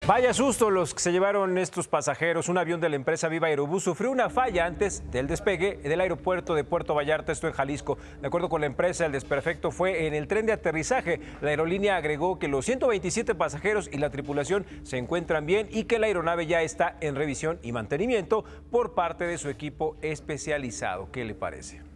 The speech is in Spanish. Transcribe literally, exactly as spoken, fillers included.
Vaya susto los que se llevaron estos pasajeros. Un avión de la empresa Viva Aerobús sufrió una falla antes del despegue del aeropuerto de Puerto Vallarta, esto en Jalisco. De acuerdo con la empresa, el desperfecto fue en el tren de aterrizaje. La aerolínea agregó que los ciento veintisiete pasajeros y la tripulación se encuentran bien y que la aeronave ya está en revisión y mantenimiento por parte de su equipo especializado. ¿Qué le parece?